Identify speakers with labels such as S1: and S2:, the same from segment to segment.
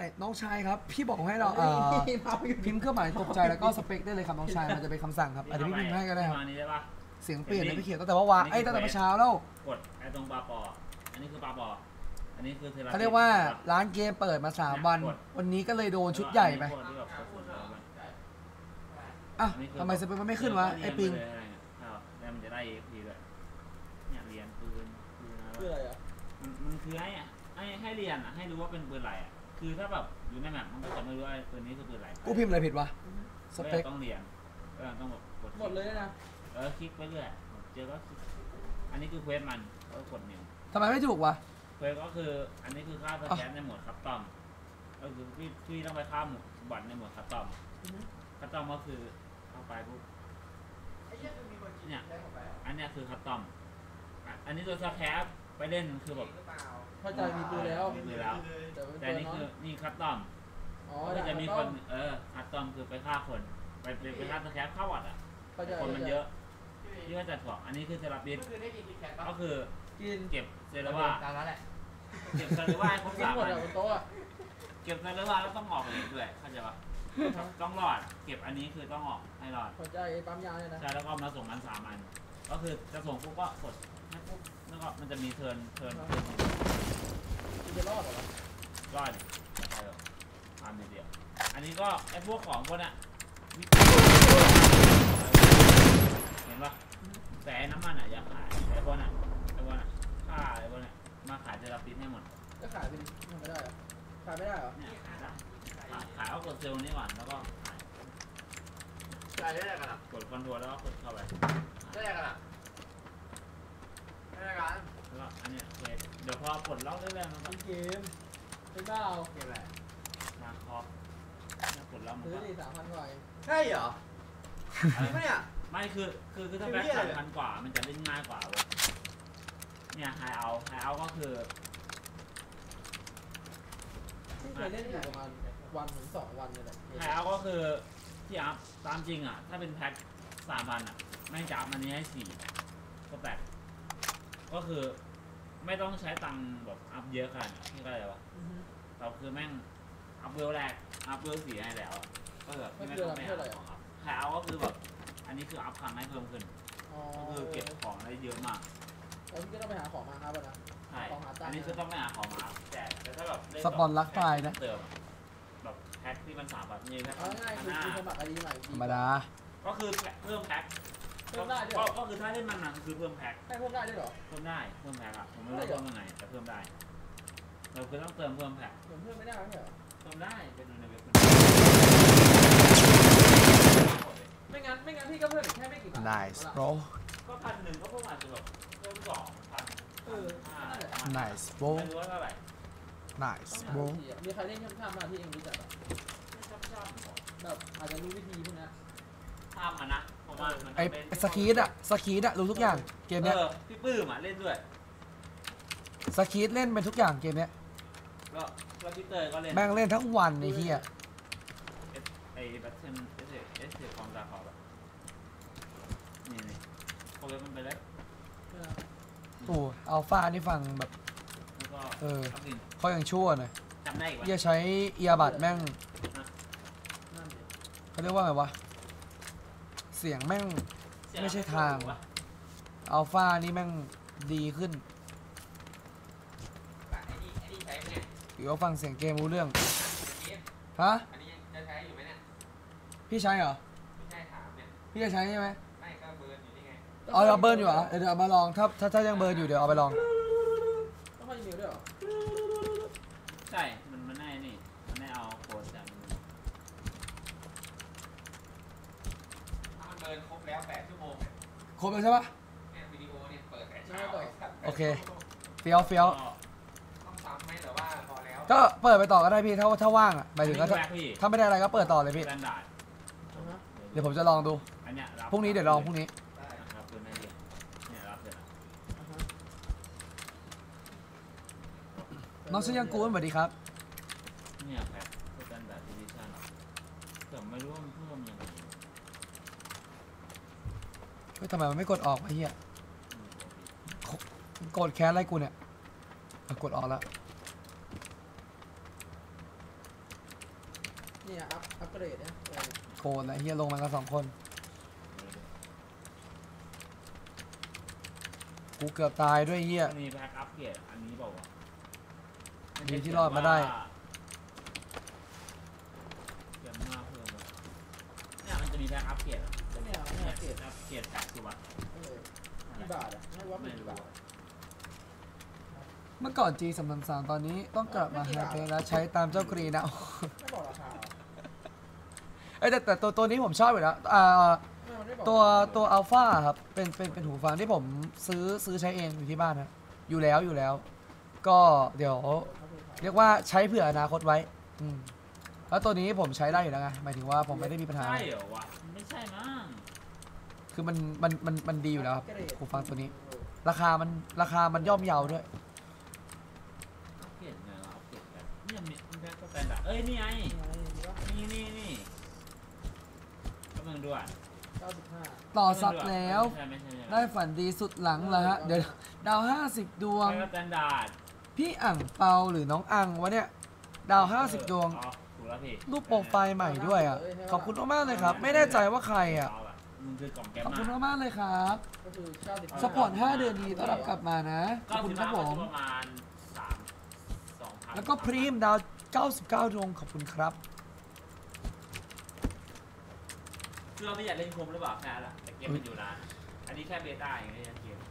S1: น้องชายครับพี่บอกให้เราพิมพ์เครื่องหมายตกใจแล้วก็สเปคได้เลยครับน้องชายมันจะเป็นคำสั่งครับอาจจะพี่พิมพ์ให้ก็ได้ครับเสียงเปลี่ยนนะพี่เขียวตั้งแต่ว่าวานตั้งแต่เมื่อเช้าแล้ว
S2: กดไอ้ตรงปลาปออันนี้คือปลาปออันนี้คือ
S1: เขาเรียกว่าร้านเกมเปิดมา3 วันวันนี้ก็เลยโดนชุดใหญ่ไปอ่ะทำไมสเปคมันไม่ขึ้นวะไอ้ปิง
S2: แล้วมันจะได้พีด้วยเนี่ยเรียนปืน
S3: อะไรอ่ะ
S2: มันคือให้เรียนอ่ะให้รู้ว่าเป็นปืนอะไรอ่ะคือถ้าแบบอยู่ในแมปมันก็จะไม่รู้ว่าปืนนี้คือปืนอะไร
S1: กูพิมพ์อะไรผิดวะสเปค
S2: ต้องเรียนต้องแบบกด
S3: หมดเลยนะ
S2: คลิกไปเรื่อยเจอก็อันนี้คือเควสมันก็กด1
S1: ทำไมไม่ถูกวะ
S2: เควสก็คืออันนี้คือค่าสแกนในหมวดคัสตอมก็คือพี่ต้องไปฆ่าบัตรในหมวดคัสตอมก็คือเข้าไปปุ๊บเนี่ยอันนี้คือคัสตอมอันนี้ตัวสแคปไปเล่นคือแบบ
S3: เข้าใจมีปืนแล้ว
S2: แต่นี่คือนี่คัสตอมก็จะมีคนคัสตอมคือไปฆ่าคนไปฆ่าสแคปฆ่าวัดอ่ะคนมันเยอะที่ว่าจะถ่วงอันนี้คือเซราปิสก็คือเก็บเซราว่าเก็บเซราว่าให้ครบ3 วันเก็บเซราว่าแล้วต้องออกเลยด้วยเข้าใจปะต้องรอดเก็บอันนี้คือต้องออกให้รอด
S3: เข้าใจปั๊มยาเลยนะ
S2: ใช่แล้วก็มาส่งมัน3 อันก็คือจะส่งปุ๊บก็กดให้ปุ๊บแล้วก็มันจะมีเทิร์น
S3: จะรอดเหรอ
S2: รอดดิใช่หรอทำเดียวอันนี้ก็ไอ้พวกของพวกน่ะเห็นปะแต่น้ำมันอ่ะอยากขายไอ้พวกน่ะค่าไอ้พวกน่ะมาขายเซราปิสให้หมด
S3: ก็ขายไปดิไม่ได้ขายไม่ได้เหรอ
S2: เนี่ยขายเอากดเซลล์นี้ก่อนแล้วก็
S4: ขายได้กันอ่ะ
S2: กดคอนโทรลแล้วก็กดเข้าไป
S4: ได้กันอ่ะได้กัน
S2: แล้วก็อันนี้เดี๋ยวพอกดล็อกได้แล้วมันก็
S3: เกมเป็นเปล่า
S4: เกมอะไร
S2: มาคอปกดล็อกมัน
S3: ก็3,000 กว่า
S4: ใช่เหรอไม่เนี่ย
S2: ไม่คือถ้าแบ็ค3,000 กว่ามันจะเล่นง่ายกว่าเว้ยเนี่ยไฮเอาก็คือ
S3: ที่เคยเล่นอยู่ประมาณ1 ถึง 2 วันนี่แหละ
S2: ไฮเอาก็คือที่อัพตามจริงอ่ะถ้าเป็นแพ็ค3,000อ่ะแม่งจะอัพอันนี้ให้4ก็8ก็คือไม่ต้องใช้ตังค์แบบอัพเยอะขนาดที่ก็ได้ปะเราคือแม่งอัพเวลแรกอัพเวล4ให้แล้วก็แบบที่ไม่ต้องไปหาของอัพไฮเอาก็คือแบบอันนี้คืออัพครั้งให้เพิ่มขึ้นก็คือเก็บของได้เยอะมาก
S3: แล้วพี่ก็ต้องไปหาของมาครับนะ
S2: ใช่อันนี้คือต้องไปหาของมาแต่ถ้าแบบ
S1: สปอนรักตายนะ
S2: เติมแบบแพ็คที่มัน3 แบบนี้แพ็ค
S3: ง่ายคือสมัครอะไรใหม่
S1: ธรรมดา
S2: ก็คือเพิ่มแพ็คก็คือถ้าเล่นมันนะคือเพิ่มแพ็ค
S3: เพิ่มได้ด้วยหรอ
S2: เพิ่มได้เพิ่มแพ็คอะผมไม่รู้เพิ่มยังไงแต่เพิ่มได้เราคือต้องเติมเพิ่มแพ็ค
S3: เพิ่มไม่ได้เหรอ
S2: เพิ่มได้เป็นในเว็บ
S3: ไม่งั้นพี่ก็เพิ่มอีกแค่ไม่กี่บาท
S1: nice bro
S2: ก็1,000ก็เพิ่มอาจจะแบบเพิ่ม2,000
S1: nice bro
S2: ไม่รู้ว่าเท่าไหร่
S1: nice bro
S3: มีใครเล่นช่ำๆมาที่เองรู้จักแบบอาจจะรู้วิธีพวกนี้
S2: ข้ามมันนะเพราะว่า
S1: ไอ้สกีดอะรู้ทุกอย่างเกมเนี้ย
S2: พี่ปื้มเล่นด้วย
S1: สกีดเล่นเป็นทุกอย่างเกมเนี้ย
S2: ก็พี่เตยก็เล่น
S1: แม่งเล่นทั้งวันไอ้เหี้ย
S2: ไอ้แบทเทิลเอสความตาขาวแบบนี่โปรแกรมมันไปเลย
S1: โอ้อัลฟานี่ฟังแบบเขายังชั่วหน่อย
S2: จำได้
S1: อย่าใช้เอียบัดแม่งเขาเรียกว่าไงวะเสียงแม่งไม่ใช่ทางอัลฟานี่แม่งดีขึ้นหรือว่าฟังเสียงเกมรู้เรื่องฮะพี่ใช้เหรอพี่จะใช้ใช่ไหมเอาเบิร์นอยู่เหรอเดี๋ยวเอามาลองถ้ายังเบิร์นอยู่เดี๋ยวเอาไปลอง
S3: ต้องมาอีเมลด้วยเหรอ
S2: ใช่มันไม่นี่มันไม่เอาโค้ดจาก
S4: มันเบิร์นครบแล้ว8 ชั่วโมง
S1: ครบแล้วใช่ปะ
S4: เนี่ยวิดีโอเนี่ยเปิดแต่เช้า
S1: โอเคเฟี้ยว
S4: ต้องซ้ำไหมหรือว่าพอแล้ว
S1: ก็เปิดไปต่อก็ได้พี่ถ้าว่างอ่ะหมายถึงถ้าไม่ได้อะไรก็เปิดต่อเลยพี่เดี๋ยวผมจะลองดูพรุ่งนี้เดี๋ยวลองพรุ่งนี้น้องชื่อยังกูนสวัสดีครับ
S2: เนี่ยแพ็คสแตนดาร์ดดิวิชั่นแต่ไม่รู้ว่ามันเพิ่มยังไง
S1: เฮ้ยทำไมมันไม่กดออกไอ้เหี้ยกดแคสอะไรกูเนี่ยกดออกแล้ว
S3: เนี่ยอัปเกรดเนี่ย
S1: โกรธเลยเฮียลงมากัน2 คนกูเกือบตายด้วยเฮีย
S2: มีแพ็คอัพเกรดอันนี้บอกว่า
S1: ดีที่รอดมาได้
S2: เก็บมาเพิ่มเนี่ยมันจะมีแพ็คอัพเกรด
S3: เนี่ย
S2: เกรดอัพเกรด80 บาท
S3: กี่บาทอ่ะไม่ว่ากี่บาท
S1: เมื่อก่อน G333 ตอนนี้ต้องกลับมาแฮกแล้วใช้ตามเจ้ากรีนนะ
S3: ไม่บอกราคา
S1: เอ้ยแต่ตัวนี้ผมชอบอยู่แล้วตัวอัลฟาครับเป็นหูฟังที่ผมซื้อใช้เองอยู่ที่บ้านนะอยู่แล้ว ก็เดี๋ยวเรียกว่าใช้เผื่ออนาคตไว้แล้วตัวนี้ผมใช้ได้อยู่แล้วไงหมายถึงว่าผมไม่ได้มีปัญหา
S2: ใช่เหรอวะไม่ใช่มั้ง
S1: คือมันดีอยู่แล้วครับหูฟังตัวนี้ ราคามันย่อมเยาด้วย
S2: อัพเกรดไงวะอัพเกรดกันเนี่ยมันแพ็คสแตนดาร์ดเอ้ยนี่ไงนี่กำลังดูอ่ะ
S3: 95
S1: ต่อซับแล้ว
S2: ไม่ใช่
S1: ได้ฝันดีสุดหลังแล้วฮะเดี๋ยวดาว50 ดวง
S2: แพ็คสแตนดาร์ด
S1: พี่อั่งเปาหรือน้องอังวะเนี่ยดาว50 ดวง
S2: อ๋อถูกแล้วพี่
S1: รูปโปรไฟล์ใหม่ด้วยอ่ะขอบคุณมากๆเลยครับไม่แน่ใจว่าใครอ่ะ
S2: มันคือกล่องแกม
S1: ขอบคุณ
S2: มา
S1: มากๆเลยครับ
S3: ก็คือ95
S1: สปอร์ต5 เดือนดีต้อนรับกลับมานะขอบคุณครับผม
S2: ประมาณ2,000
S1: แล้วก็พรีมดาว 99 ดวงขอบคุณครับ
S2: คือเราไม่อยากเล่นคมหรือเปล่าแค่ละแต่เกมมันอยู่นานอันนี้แค่เบต้าอย่างเงี้ยเกม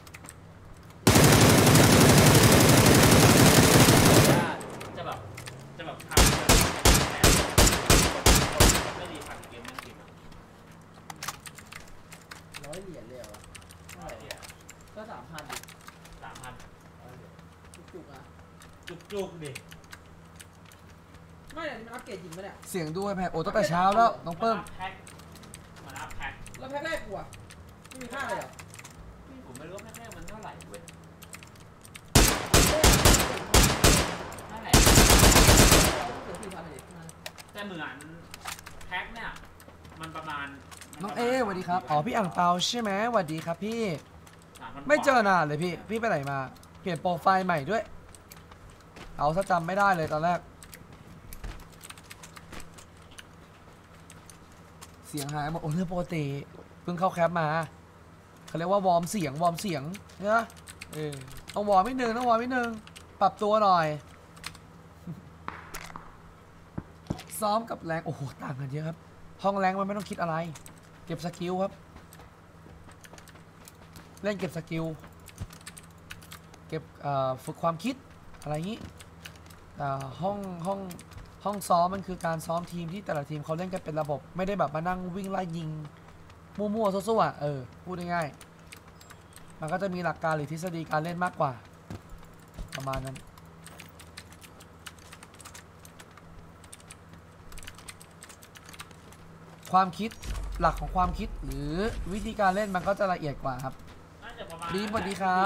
S2: จะแบบทำไม่ดีผ่านเกมนั่งกิน
S3: 100 เหรียญเลยเหรอก็ 3,000 ดิ
S2: 3,000
S3: จุกๆอ่ะ
S2: จุกดิ
S3: ไม่เนี่ยมันอัปเกรดจริงปะเนี่ย
S1: เสียงด้วยแพโอ้ตั้งแต่เช้าแล้วน้องเปิ้ม
S2: มันอัพแพ็ค
S3: แล้วแพ็คแรกกูอ่ะไม่มีค่าเลยเหรอ
S2: ผมไม่รู้แพ็คแรกมันเท่าไหร่เว้ยนั่นแหละ
S3: เกือบ4,000เลย
S2: แต่เหมือนแพ็คเนี่ยมันประมาณ
S1: น้องเอสวัสดีครับอ๋อพี่อั่งเปาใช่ไหมสวัสดีครับพี่
S2: 3,000
S1: ไม่เจอนานเลยพี่ไปไหนมาเปลี่ยนโปรไฟล์ใหม่ด้วยเอาซะจำไม่ได้เลยตอนแรกเสียงหายหมดโอ้เรื่องปกติเพิ่งเข้าแคปมาเขาเรียกว่าวอร์มเสียงเนี่ยต้องวอร์มนิดนึงปรับตัวหน่อยซ้อมกับแรงโอ้โหต่างกันเยอะครับห้องแรงมันไม่ต้องคิดอะไรเก็บสกิลครับเล่นเก็บสกิลเก็บฝึกความคิดอะไรอย่างนี้ห้องซ้อมมันคือการซ้อมทีมที่แต่ละทีมเขาเล่นกันเป็นระบบไม่ได้แบบมานั่งวิ่งไล่ยิงมั่วๆซั่วๆพูดง่ายๆมันก็จะมีหลักการหรือทฤษฎีการเล่นมากกว่าประมาณนั้นความคิดหลักของความคิดหรือวิธีการเล่นมันก็จะละเอียดกว่าครับ
S2: น่าจะประมาณ
S1: ดีสวัสดีครับ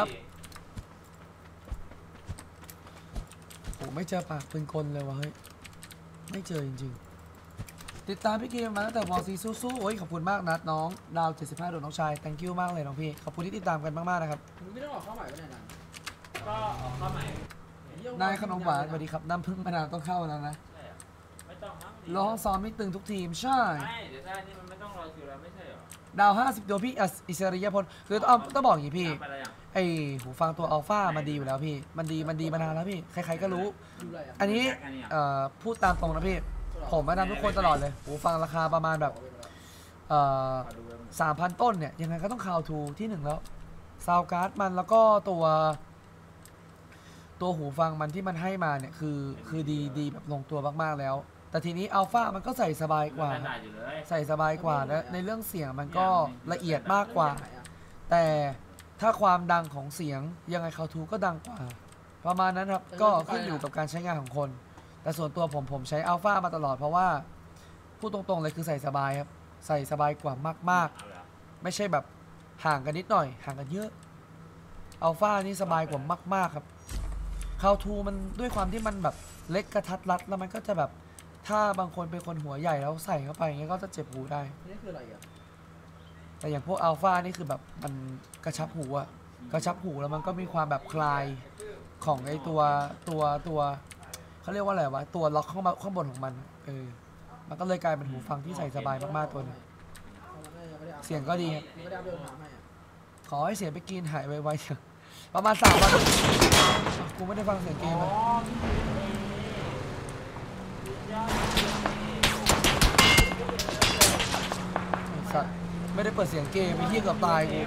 S1: โอ้ไม่เจอปากปืนกลเลยวะเฮ้ยไม่เจอจริงๆติดตามพี่เกมมาตั้งแต่วอลซีสู้ๆโอ้ยขอบคุณมากนัดน้องดาว75โดดน้องชาย thank you มากเลยน้องพี่ขอบคุณที่ติดตามกันมากๆนะครับ
S3: มึงไม่ต้องออกข้าวใหม่ปะเนี่ยนัน
S2: ก็ออกเข้าใหม่
S1: นายขนมหวานสวัสดีครับน้ำพึ่งมะนาวต้องเข้าแล้วนะ
S2: ใช่เหรอไม่ต้องมั้ง
S1: รอห้องซ้อมไม่ตึงทุกทีมใช่
S2: ไม่เดี๋ยวถ้านี่มันไม่ต้องรอคิวแล้วไม่ใช่เหรอ
S1: ดาว50ตัวพี่อิสริยพลคือต้องบอกอย่างนี้พี่
S2: ไปแล้วยัง
S1: ไอหูฟังตัวอัลฟามันดีอยู่แล้วพี่มันดีมานานแล้วพี่ใครๆก็รู้
S3: ดูอะไรอ่ะ
S1: อันนี้พูดตามตรงนะพี่ผมแนะนำทุกคนตลอดเลยหูฟังราคาประมาณแบบ3,000 ต้นเนี่ยยังไงก็ต้องคาวทูที่1แล้วซาวการ์ดมันแล้วก็ตัวหูฟังมันที่มันให้มาเนี่ยคือดีแบบลงตัวมากๆแล้วแต่ทีนี้อัลฟามันก็ใส่สบายกว่าใส่สบายกว่าและในเรื่องเสียงมันก็ละเอียดมากกว่าแต่ถ้าความดังของเสียงยังไงคาวทูก็ดังกว่าประมาณนั้นครับก็ขึ้นอยู่กับการใช้งานของคนแต่ส่วนตัวผมใช้อัลฟามาตลอดเพราะว่าพูดตรงๆเลยคือใส่สบายครับใส่สบายกว่ามากๆไม่ใช่แบบห่างกันนิดหน่อยห่างกันเยอะอัลฟานี่สบายกว่ามากๆครับคาวทูมันด้วยความที่มันแบบเล็กกระทัดรัดแล้วมันก็จะแบบถ้าบางคนเป็นคนหัวใหญ่แล้วใส่เข้าไปอย่างเงี้ยก็จะเจ็บหูได้
S3: นี่คืออะไรอ่ะ
S1: แต่อย่างพวกอัลฟานี่คือแบบมันกระชับหูอะกระชับหูแล้วมันก็มีความแบบคลายของไอตัวเขาเรียกว่าอะไรวะตัวล็อกข้างบนของมันมันก็เลยกลายเป็นหูฟังที่ใส่สบายมากๆตัวนึงเสียงก็ดีครับ
S3: ไม่ได้เอาเดินถามให้อะ
S1: ขอให้เสียงไปกินหายไวๆเถอะประมาณ3 วันกูไม่ได้ฟังเสียงเกมเลยไอ้สัตว์ไม่ได้เปิดเสียงเกมไอ้เหี้ยเกือบตายกู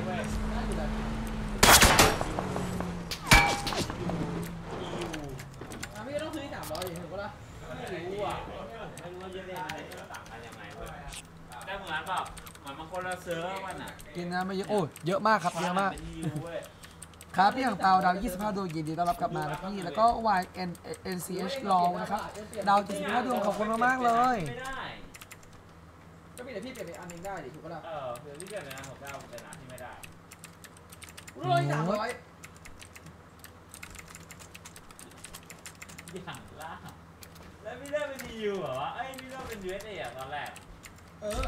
S3: พี่ก็ต้องซื้อ300ดิถูกปะล่ะไม่รู้อ่ะ
S2: ไม่รู้ว่าจะเล่นอะไรต่างกันยังไงเว้ยได้เหมือนแบบเหมือนบางคนเราเซิร์ฟมันอ่ะ
S1: กินนะไม่เยอะโอ้เยอะมากครับเยอะมากครับพี่อย่างเตาดาว25 ดวงยินดีต้อนรับกลับมานะพี่แล้วก็ YNCH ลองนะครับดาว75 ดวงขอบคุณมากๆเลย
S2: ไม่ได้
S3: ก็มีแต่พี่เปลี่ยนไปอันนึงได้ดิถูกปะล่ะ
S2: เดี๋ยวที่เกิดในงานผมได้เป็นร้านที่ไม่ได้
S3: ร้อย300
S2: อย่างล่าแล้วพี่เลิกเป็นยูเหรอวะเอ้ยพี่เลิกเป็น USA อ่ะตอนแรก
S3: เออ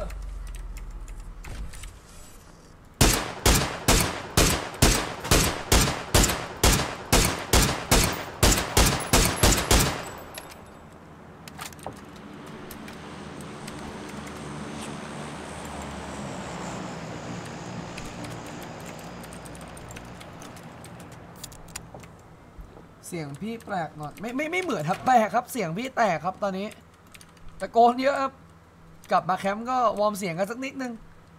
S1: เสียงพี่แปลกหน่อยไม่เหมือนครับแปลกครับเสียงพี่แตกครับตอนนี้ตะโกนเยอะครับกลับมาแคมป์ก็วอร์มเสียงกันสักนิดนึง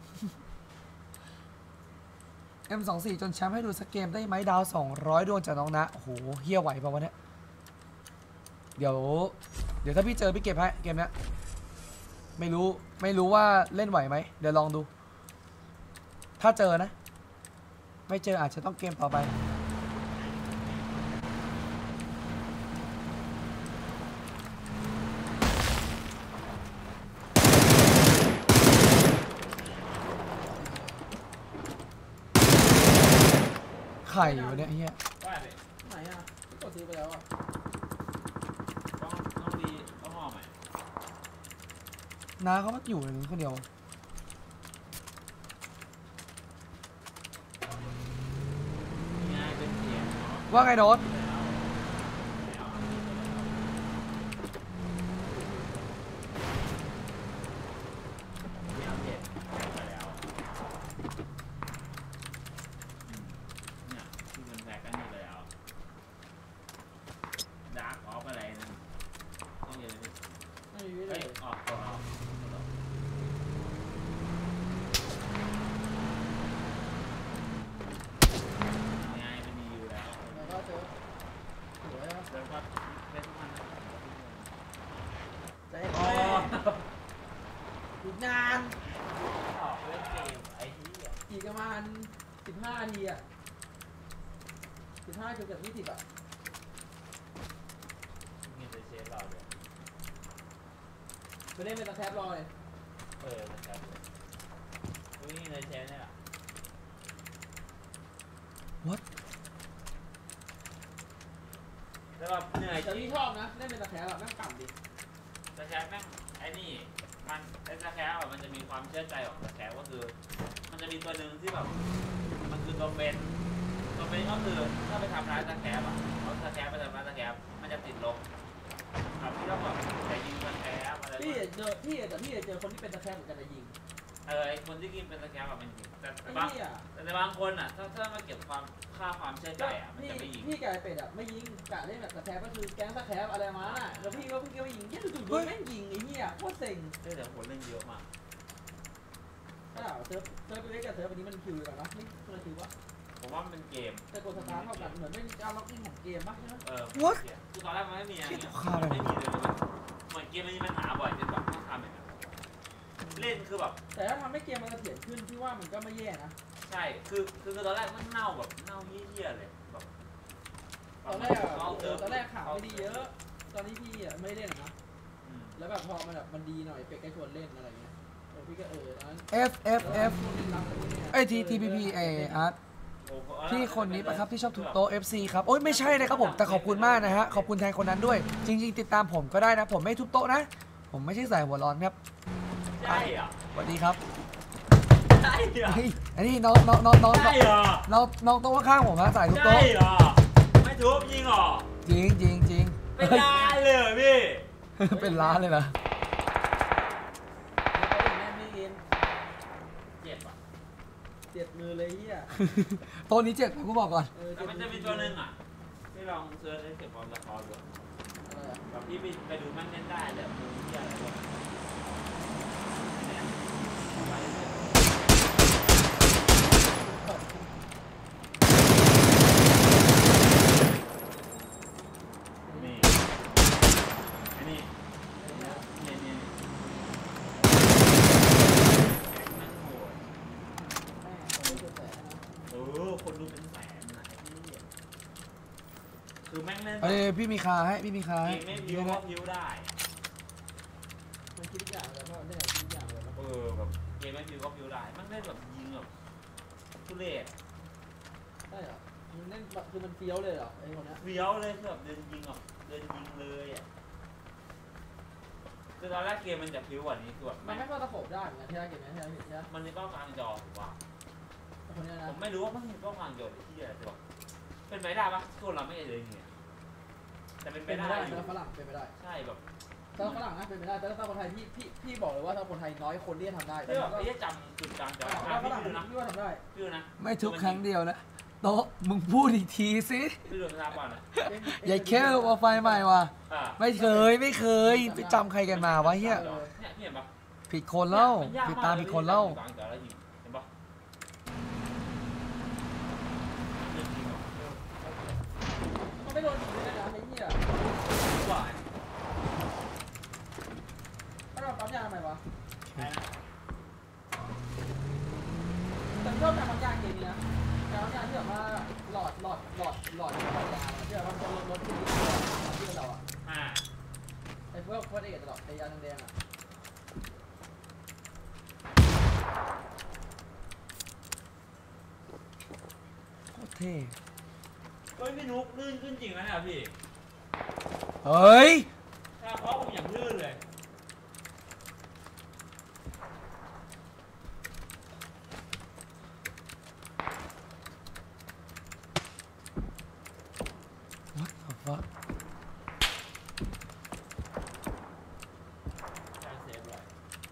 S1: M24 จนแชมป์ให้ดูสักเกมได้ไหมดาว200 ดวงจากน้องนะโอ้โหเฮี้ยไหวป่าวะเนี่ยเดี๋ยวถ้าพี่เจอพี่เก็บให้เกมนี้ไม่รู้ว่าเล่นไหวไหมเดี๋ยวลองดูถ้าเจอนะไม่เจออาจจะต้องเกมต่อไปไข่อยู่เนี่ยเฮีย
S2: ว่าเลย
S3: ไหนอ่ะพี่กดซื้อไปแล้วอ่ะ
S2: ต้องดีต้องห่อใหม่
S1: น้าเขามาอยู่ในนี้คนเดียว
S2: ง่ายเป็นเสียง
S1: ว่าไงโน้ต
S2: ไม่เอาเผ็ดไปแล้วเนี่ยที่มันแตกกันนี่แล้วดาร์กออฟอะไรนั่นต้องเยอะเลย
S3: ไม่มีเล
S2: เฮ้ย
S3: ย
S2: ออกง่ายมันมีอยู่แล้ว
S3: แล้วก็เจอสวยอ่ะ
S2: เซิร์ฟก็เป็นทุกวัน
S3: ใจ
S2: อ๋อ
S3: แม่อีกนาน
S2: ออกเล่นเกมไอ้ที่
S3: อีกประมาณ15 นาทีอ่ะ15 เกือบ20อ่ะ
S2: มีแต่เชฟเราเลย
S3: ไปเล่นเป็นตะแคบรอเลย
S2: นะครับอุ้ยในเชฟเนี่ย
S1: วัด
S2: แล้วแบบเหนื่อย
S3: แต่พี่ชอบนะเล่นเป็นตะแคบแบบนั่งต่ำดิ
S2: สแคปแม่งไอ้นี่มันไอ้สแคปมันจะมีความเชื่อใจของสแคปก็คือ มันจะมีตัวหนึ่งที่แบบมันคือตัวเป็นก็คือถ้าไปทำร้ายสแคปอ่ะเอาสแคปไปทำร้ายสแคปมันจะติดลบครับที่ต้องแบบแต่ยิงสแคปอะไร
S3: พี่เจอคนที่เป็นตะแคบเหมือนกันจะยิง
S2: ไอ้คนที่กินเป็นสแคปแบบมันยิงแต่
S3: ไอ้
S2: บาง
S3: พี่อ่ะ
S2: แต่บางคนอ่ะถ้ามาเก็บค่าความเชื่อใจอ่ะมันจะไม่ยิง
S3: พี่กายเป็ดอ่ะไม่ยิงกะเล่นแบบตะแคบก็คือแก๊งตะแคบอะไรมาน่ะแล้วพี่ก็ไม่ยิงยี่จู่ๆแม่งยิงไอ้เหี้ยโคตรเซ็ง
S2: เดี๋ยวคนเล่นเยอะมาก
S3: ถ้าเซิร์ฟเล็กกับเซิร์ฟอันนี้มันคิวกันนะนี่คนละคิววะ
S2: ผมว่ามันเป็นเกม
S3: แต่กดสตาร์ทเท่ากันเหมือนไม่มีการล็อกอินของเกมป่ะใช่ไหม
S2: คือตอนแรกมันไม่มีอะไรเงี้ยไม่มีเลยเหมือนเกมมันมีปัญหาบ่อยจนแบบต้องทำอย่างนั้นเล่นคือแบบ
S3: แต่ถ้าทำให้เกมมันเสถียรขึ้นพี่ว่ามันก็ไม่แย่นะ
S2: ใช่คือตอนแรกมันเน่าแบบเน่าเหี้ยเลยแบบ
S3: ตอนแรกข่าวไม่ดีเยอะ ตอนนี้พี่อ่ะไม่ได้เล่นนะแล้วแบบพอมันแบบมันดีหน่อยเป็กก็ชวนเล่นอะไรเงี้ยพี่ก็นั้น
S1: F ไอTPP ไออาร์ตพี่คนนี้ปะครับที่ชอบทุบโต๊ะ FC ครับโอ๊ยไม่ใช่นะครับผมแต่ขอบคุณมากนะฮะขอบคุณแทนคนนั้นด้วย จริงๆติดตามผมก็ได้นะผมไม่ทุบโต๊ะนะผมไม่ใช่สายหัวร้อนครับ
S2: ใช่เหรอ
S1: สวัสดีครับ
S2: ใช่เหรอ
S1: เฮ้ยอันนี้น้อง
S2: ใช่เหรอ
S1: น้องโต๊ะข้างผมนะสายทุบ
S2: ใช่
S1: โต๊ะ
S2: เหรอไม่ทุบยิงเหรอ
S1: จริง
S2: เป็นล้านเลยพี่
S1: เป็นล้านเลยเหรอ
S3: มือเลยเฮีย
S1: ตัวนี้เจ็บกูบอกก่อน
S2: แต่มันจะมีตัวหนึ่งอ่ะที่ลองเซิร์ชให้เก็บความสะท้อนดูแบบที่ไปดูมันเล่นได้แบบดูที่อะไรตัวนี่อันนี้นี่นั่งโหดคนดูเป็นแสนนะคือแม่งเล่น
S1: เอ้ยพี่มีคาให้พี่มีคาให้
S2: ไม่พิ้วก็พิ้วได้
S3: มันคิดทุกอย่างเลยเพราะได้คิดทุกอย่างเลย
S2: แบบเกมไม่พิ้วก็พิ้วได้มันได้แบบยิงแบบทุเรศ
S3: ใช่เหรอมันเล่นคือมันเฟี้ยวเลยเหรอไอ้คนนี้
S2: เฟี้ยวเลยคือแบบเดินยิงแบบเดินยิงเลยอ่ะคือตอนแรกเกมมันจะพิ้วกว่านี้คือแบบ
S3: มันไม่เข้าตะขบได้เหมือนกันที่เราเก็บเนี่ยที่เราเห็นใช่ไหม
S2: มันมีกล้องกลางจอถูกป่ะ
S3: คนนี้นะ
S2: ผมไม่รู้ว่ามันมีกล้องกลางจอที่อะไรจะบอกเป็นไปได้ปะตัวเราไม่เลยเนี่ยแต่เป็นไป
S3: เป็น
S2: ได้
S3: ไม่ได้แต่ฝรั่งเป็นไม่ได้
S2: ใช่แบบ
S3: แต่ฝรั่งนะเป็นไม่ได้แต่ถ้าคนไทยพี่บอกเลยว่าถ้าคนไทยน้อยคนที่จะทำได้
S2: ที่แบบไม่ได้จำจุดกลางจอ
S3: ฝรั่ง
S2: พี่ดูนะ
S3: พี่ว่าทำได้
S2: พี่ดูนะ
S1: ไม่ทุกครั้งเดียวนะโต๊ะมึงพูดอีกทีสิ
S2: พี่ดูนะก่อนนะ
S1: อย่าแค่ว่าไฟใหม่ว่ะ
S2: อ่า
S1: ไม่เคยไปจำใครกันมาวะเฮีย
S2: เนี่ยพี่เห็นปะ
S1: ผิดคนเล่าผิดตามผิดคนเล่า
S2: เห็นปะ
S3: มันไม่โดนยิงเลยนะไอ้เหี้ย
S2: หวาน
S3: ถ้าเราปั๊มยาทำไมวะ
S2: ใช่นะ
S3: แต่ชอบการปั๊มยาเกมนี้นะการปั๊มยาที่แบบว่าหลอดยาที่แบบว่าคนรถที่เราอ่ะ ไอ้พวกเอกตลอดไอ้ยาแดงๆอ่ะ
S1: โคตรเท่
S2: เฮ้ยพี่นุ๊กลื่นขึ้นจริงนะเนี่ยพี่
S1: เฮ้ย
S2: ถ้าเพราะผมอย่างลื่นเลย
S1: what the fuck
S2: ใช่เซฟเลย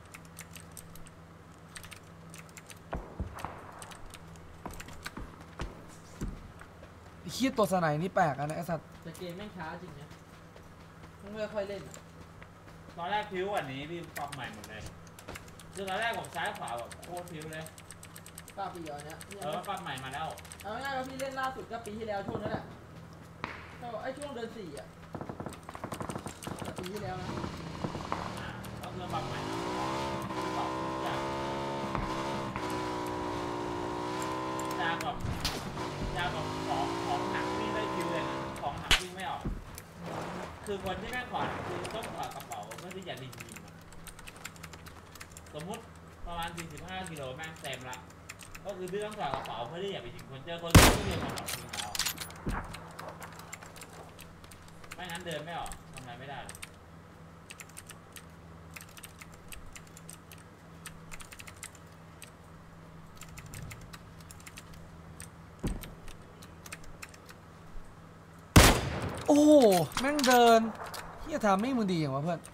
S1: ไอ้เฮียตัวสไนนี่แปลกอะนะไอ้สัตว์
S3: แต่เกมแม่งช้าจริงนะมึงไม่ค่อยเล่นอ่ะ
S2: ตอนแรกพิ้ววันนี้พี่ปรับใหม่หมดเลยคือตอนแรกผมซ้ายขวาแบบโคตรพิ้วเลย
S3: ป้าปีเนี้ย
S2: ปรับใหม่มาแล้ว
S3: เอาง่ายๆว่าพี่เล่นล่าสุดก็ปีที่แล้วช่วงนั้นแหละไอ้ช่วงเดือน4อ่ะแต่ปีที่แล้วนะ
S2: ก็คือปรับใหม่ปรับทุกอย่างจากแบบของหนักวิ่งได้พิ้วเลยนะของหนักวิ่งไม่ออก คือคนที่แม่งขวาคือต้องขวากระเป๋าเพื่อที่จะยิงสมมุติประมาณ45กิโลแม่งเต็มละก็คือพี่ต้องขวากระเป๋าเพื่อที่จะไปยิงคนเจอคนที่เรียนมาหลอกยิงเขาไม่งั้นเดินไม่ออกทำอะไรไม่ได้
S1: โอ้โหแม่งเดินเฮียทำไม่มึงดีอย่างวะเพื่อน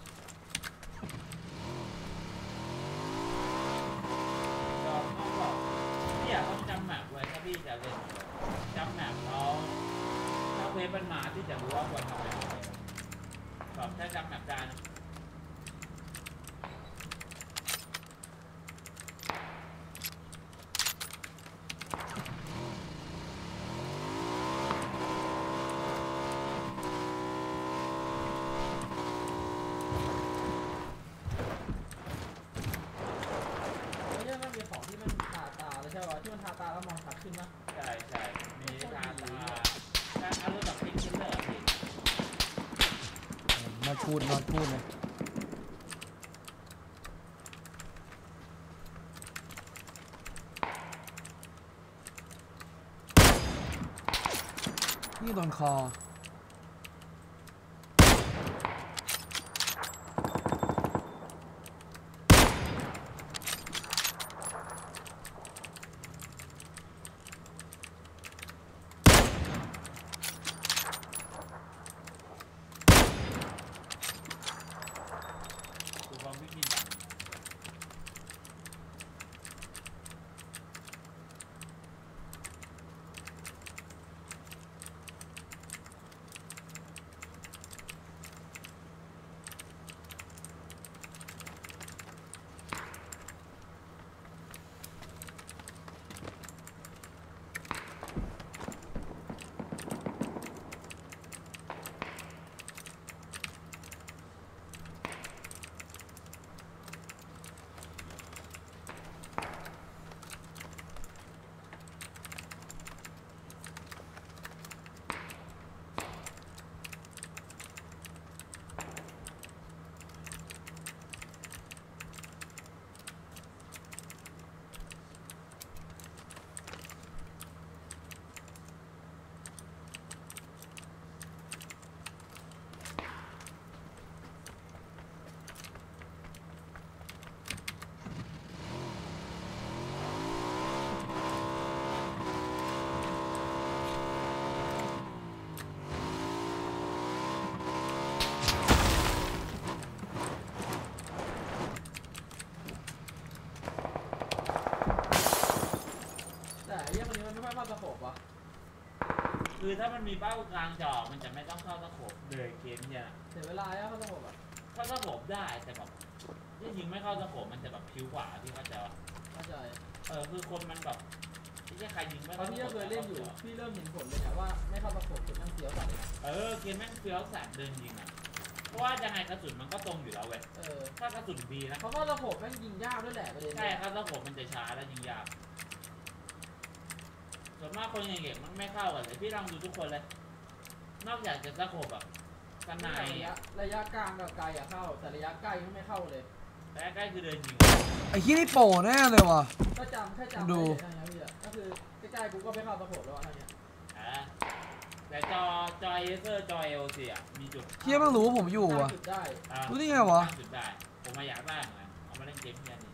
S2: เนี่ยเขาจำแมปไว้ถ้าพี่จะเล่นจำแมปเขาถ้าเวฟมันมาที่จะรู้ว่าควรทำอะไรแบบถ้าจำแมปได้นะ
S3: ที่มันทาตาแล้วมองชัดขึ้นปะ
S2: ใช่มีทางถ้าอารมณ์แบบพิ้งคิลเลอร์พี่
S1: มาพูดเลยนี่โดนคอ
S2: คือถ้ามันมีเป้ากลางจอมันจะไม่ต้องเข้าตะขบเลยเกมเนี่ย
S3: เสียเวลาแล้วเขาต้องบอกอ่ะ
S2: เข้าตะขบได้แต่แบบถ้ายิงไม่เข้าตะขบมันจะแบบผิวขวาที่เขาจะ
S3: เข้าใจ
S2: คือคนมันแบบไม่ใช่ใครยิงไม่
S3: ตอ
S2: เข้าน
S3: นี้ก็เคยเล่นอยู่พี่เริ่มเห็นผลเลยนะว่าไม่เข้าประกบจุดนั่งเสียวสัตว์เลยนะ
S2: เกมแม่งเฟี้ยวแสบเดินยิงอ่ะเพราะว่ายังไงกระสุนมันก็ตรงอยู่แล้วเว้ยถ้ากระสุนบีนะ
S3: เขาก็ระบบแม่งยิงยากด้วยแหละประเด็น
S2: ใช่ครับตะขบมันจะช้าและยิงยากส่วนมากคนเก่งๆมันไม่เข้ากันเลยพี่ลองดูทุกคนเลยนอกจากจะตะขบแบบกันนาย
S3: ระยะกลางกับไกลอะเข้าแต่ระยะใกล้ไม่เข้าเลย
S2: แต่ใกล้คือเดินยิง
S1: ไอ้ที่นี่โปรแน่เลยว่ะ
S3: ก็จำแค่จำ
S1: ดู
S3: ได้นะพี่ก็คือใกล้ๆกูก็ไม่เข้าประกบแล้วอะไรเงี้ย
S2: แต่จอเอเซอร์จอเอลซีอ่ะมีจุด
S1: เฮียมันรู้ว่าผมอยู่อ่ะ
S3: จุดได้
S1: รู้ได้ไงวะ
S2: จุดได้ผมมาอยากได้เหมือนกันเอามาเล่นเกมเพี้ยนนี่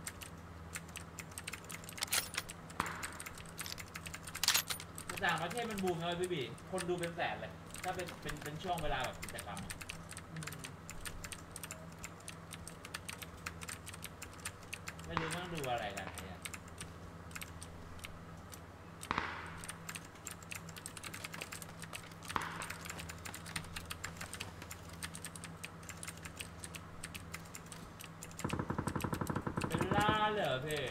S2: ต่างประเทศมันบูมเลยพี่บีคนดูเป็นแสนเลยถ้าเป็นช่วงเวลาแบบกิจกรรมไม่รู้ต้องดูอะไรกันเนี่ยเป็นล่าเหรอพี่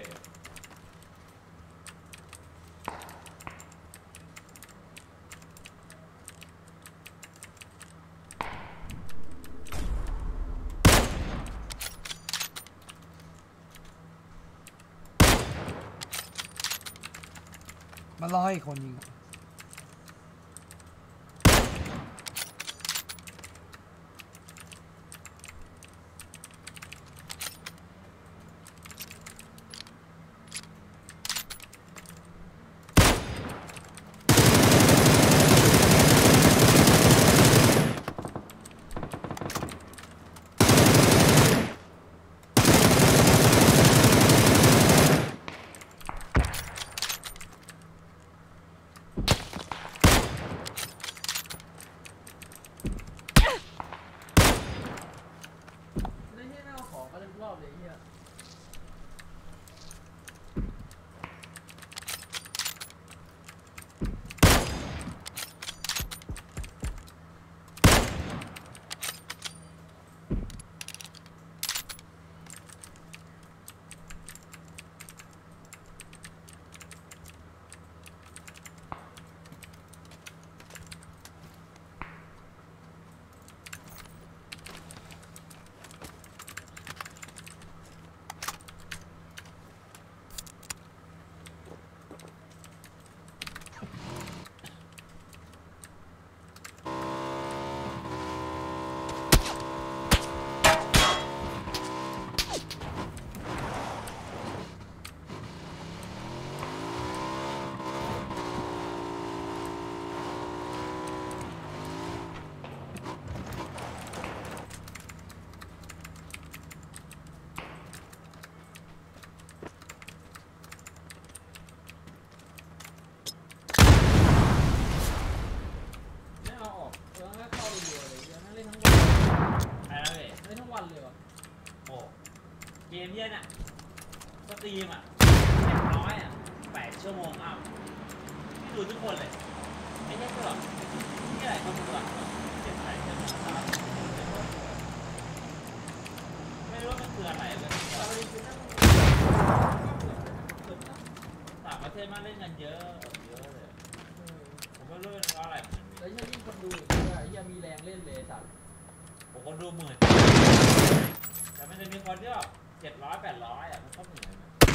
S1: มารอให้คนยิง
S3: ไม่ใช่ไม่เอาของมาเล่นรอบเลยเฮีย ไม่เอาออกแล้วก็เข้าไปอยู่เลยเดี๋ยวนั่งเล่นทั้งวัน
S2: อะไรนะเว้ย
S3: เล่นทั้งวันเลยวะ
S2: โอ้เกมเนี้ยน่ะสตรีมอ่ะอย่างน้อยอ่ะ8 ชั่วโมงอัพพี่ดูทุกคนเลยไม่ใช่ก็หรอกที่อะไรคนดูอ่ะเจ็บไหล่เจ็บขาไม่รู้ว่ามันคืออะไรเลย
S3: แต่ประเด็นคือนั่งสุดนะ
S2: ต่างประเทศมาเล่นกันเยอะเลยผมไม่รู้เป็นเพราะอะไรเหมือนกัน
S3: แล้วยิ่งคนดูอีกด้วยยังมีแรงเล่นเลยสัตว์
S2: ผมคนดูหมื่นแต่มันจะมีคนที่แบบ700-800อ่ะมันก็เหมือน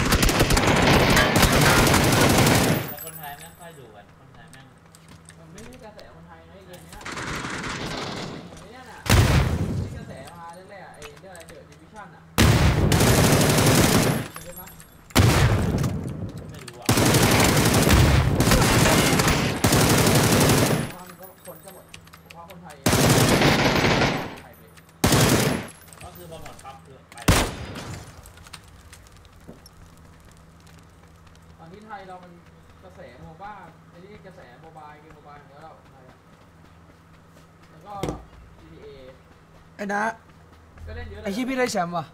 S2: แต่คนไทยไม่ค่อยดูกันคนไทยแม่ง
S3: มันไม่ใช่กระแสคนไทยนะไอ้เกมเนี้ยไอ้เนี่ยน่ะที่กระแสมาแรกๆไอ้เรื่องอะไรเดอะดิวิชั่นอ่ะเห็นไหม
S2: ไม่รู้อ่ะ
S3: มันก็คนก็หมดผมว่าคนไทยไทยไป
S2: ก็คือพอหมดปั๊บคือไป
S3: ตอนนี้ไทยเรามันกระแสโมบ้าไอ้นี่กระแสโมบายเกมโมบายของเราไทยอะแล้วก็ GTA
S1: ไอ้นะ
S3: ก็เล่นเยอะเลย
S1: ไอ้ที่พี่ได้แชมป์ว่ะ